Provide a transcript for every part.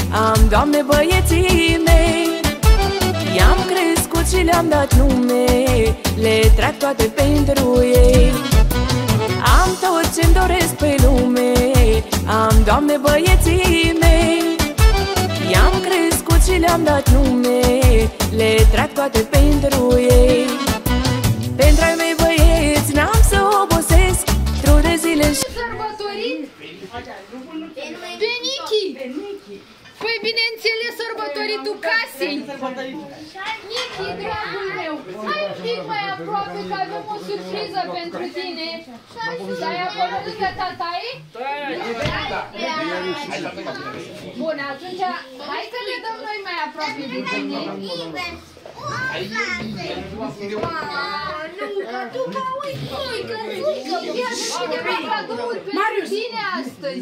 am, Doamne, băieții mei. I-am crescut și le-am dat nume, le trag toate pentru ei. Am tot ce-mi doresc pe lume, am, Doamne, băieții mei. I-am crescut și le-am dat nume, le trag toate pentru ei. Pentru ai mei băieți n-am să obosesc, trud de zile și... Sărbătorit? Pe Nichi! Păi bineînțeles sărbătoritul casei! Nichi, dragul meu, hai un pic mai aproape că avem o surpriză pentru tine. Stai acolo lângă tataie? Bun, atunci hai să ne dăm noi mai aproape de tine. Nu, că tu ca uică, iată cineva cadouri pentru tine astăzi.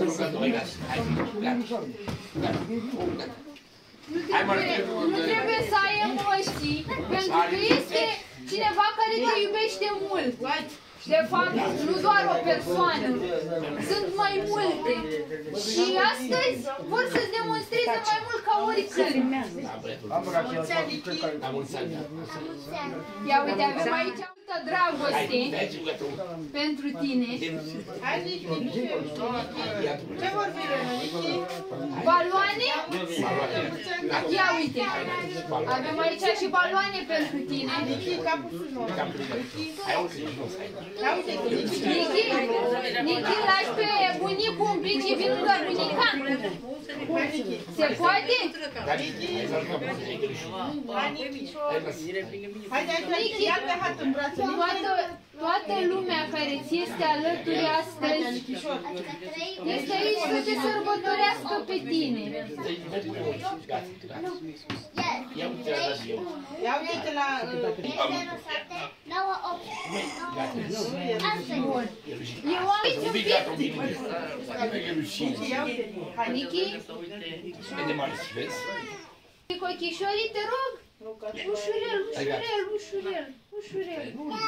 Nu trebuie să ai emoții, pentru că este cineva care te iubește mult. De fapt, nu doar o persoană, sunt mai multe. Și astăzi vor să-ți demonstreze mai mult ca oricând. Ia uite, avem aici multă dragoste pentru tine. Ce vor fi, Nichi? Baloane? Ia uite, avem aici și baloane pentru tine. Nichi, lași pe bunicul un pic și vin lângă bunica? Se poate? Nichi, ia pe hat în brațe. Toată lumea care ți este alături astăzi este aici să te sărbătorească pe tine. Ia uite la... Bun. Eu am aici un pic. Nichi? Cochișorii, te rog? Ușurel, ușurel, ușurel, ușurel.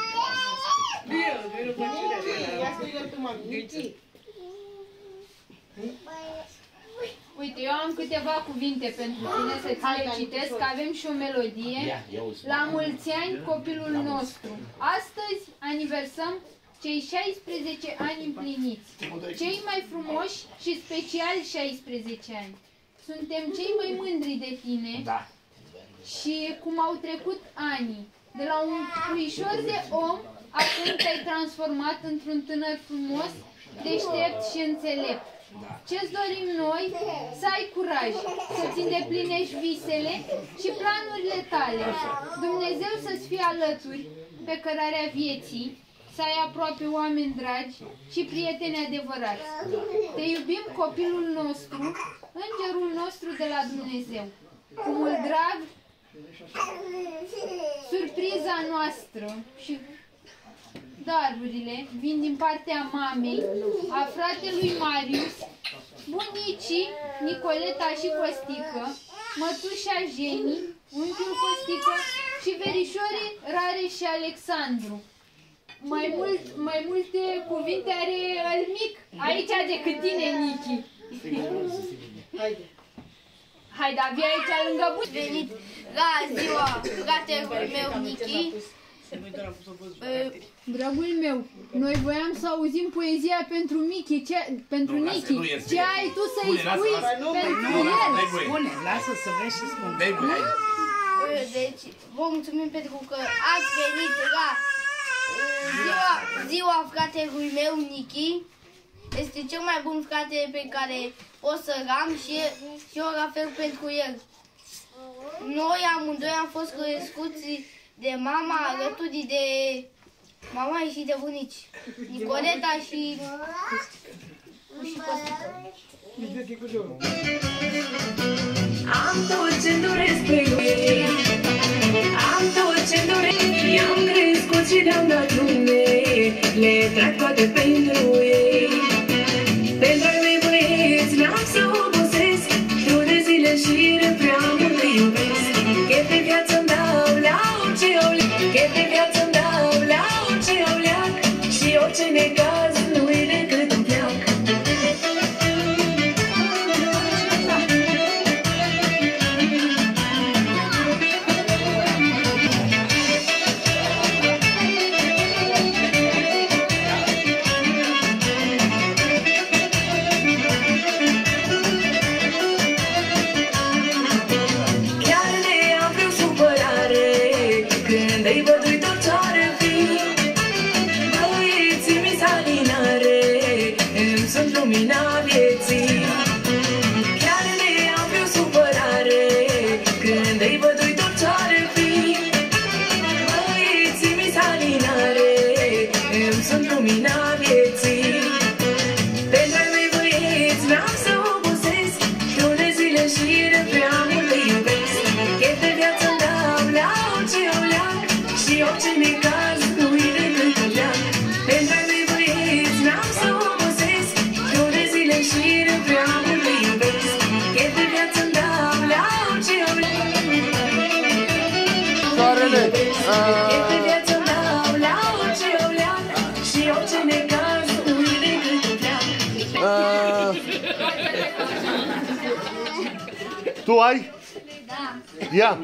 Uite, eu am câteva cuvinte pentru tine să ți le citesc, că avem și o melodie. La mulți ani, copilul nostru. Astăzi aniversăm cei 16 ani împliniți. Cei mai frumoși și speciali 16 ani. Suntem cei mai mândri de tine și cum au trecut ani. De la un puișor de om, acum te-ai transformat într-un tânăr frumos, deștept și înțelept. Ce-ți dorim noi? Să ai curaj, să-ți îndeplinești visele și planurile tale. Dumnezeu să-ți fie alături pe cărarea vieții, să ai aproape oameni dragi și prieteni adevărați. Te iubim, copilul nostru, îngerul nostru de la Dumnezeu. Cu mult drag, surpriza noastră și darurile vin din partea mamei, a fratelui Marius, bunicii Nicoleta și Costică, mătușa Jeni, unchiul Costică și verișorii Rare și Alexandru. Mai multe cuvinte are al mic aici decât tine, Nichi. Haide, avea aici lângă bun. Venit la ziua fratelui meu, Nichi. Dragul meu, noi voiam să auzim poezia pentru Nichi. Ce ai tu să-i spui pentru el? Spune, lasă să vezi și spune. Deci, vă mulțumim pentru că ați venit la ziua fratelui meu, Nichi. Este cel mai bun frate pe care o să-l am și eu la fel pentru el. Noi amândoi am fost crescuți de mama, alături de mama și de bunici. Nicoleta și Costică. Am tot ce-mi doresc pe ei, am tot ce-mi doresc. I-am crescut și le-am dat nume, le trag toate pentru ei. Pentru ai mei băieți n-am să obosesc, trud de zile și prea mult îi iubesc. Chef de viață-mi dau la orice au leac, chef de viață-mi dau la orice au leac, și orice necaz nu-i decât un pleac. Tu ai? Da. Ia!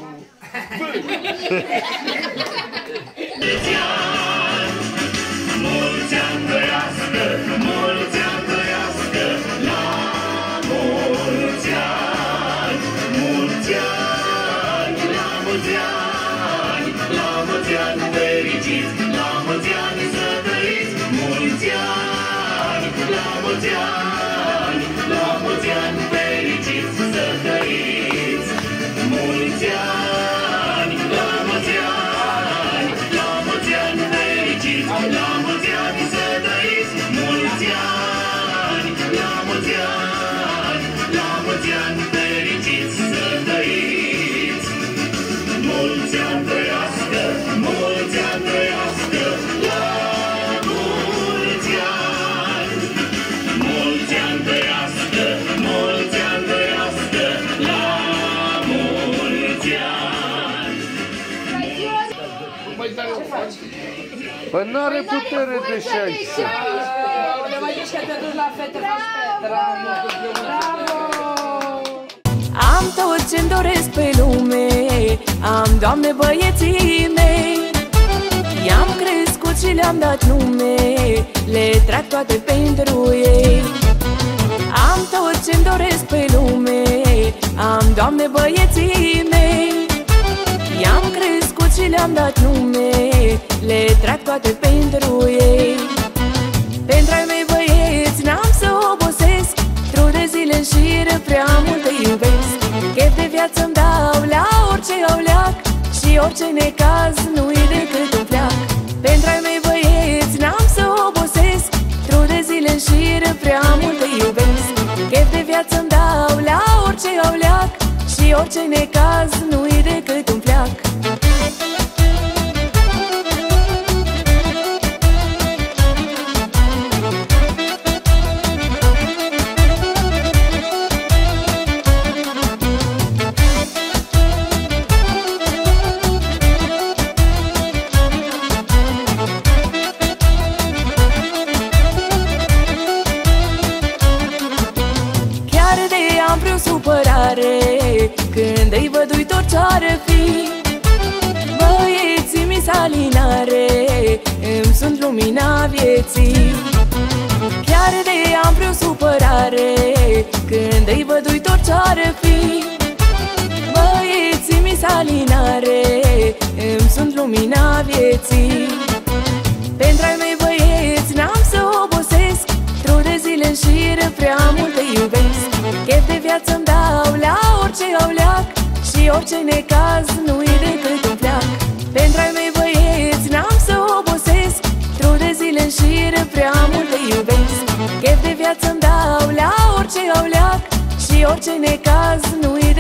Mulți ani trăiască, mulți ani trăiască, la mulți ani, mulți ani, la mulți ani, la mulți ani fericiți, la mulți ani să trăiți, mulți ani, la mulți ani, la mulți ani fericiți să trăiți, mulți ani, la mulți ani, la mulți ani fericiți, la mulți ani să trăiți, mulți ani, la mulți ani, la mulți ani fericiți să trăiți, mulți ani trăiască, mulți ani trăiască, la mulți ani, mulți ani trăiască, mulți ani trăiască, la mulți ani. Păi n-are putere de 16. Le mai zici că te duci la fete, faci fete. Bravo! Am tot ce-mi doresc pe lume, am, Doamne, băieții mei. I-am crescut și le-am dat nume, le trag toate pentru ei. Am tot ce-mi doresc pe lume, am, Doamne, băieții mei. I-am crescut și le-am dat nume, le trag toate pentru ei. Pentru ai mei băieți n-am să obosesc, tru de zile în șir prea mult îi iubesc. Chef de viață-mi dau la orice au leac, și orice necaz nu-i decât un fleac. Pentru ai mei băieți n-am să obosesc, tru de zile în șir prea mult îi iubesc. Chef de viață-mi dau la orice au leac, și orice necaz nu-i decât un fleac. Chiar de am vreun supărare când îi văd uitor ce-ar fi. Băieții mi salinare, îmi sunt lumina vieții. Chiar de am vreun supărare când îi văd uitor ce-ar fi. Băieții mi salinare, îmi sunt lumina vieții. Pentru ai mei băieți n-am să obosesc, tru de zile în șir prea mult îi iubesc. Chef de viață-mi dau la orice au leac, și orice necaz nu-i decât un fleac. Pentru ai mei băieți n-am să obosesc, tru de zile în șir prea mult îi iubesc. Chef de viață-mi dau la orice au leac, și orice necaz nu-i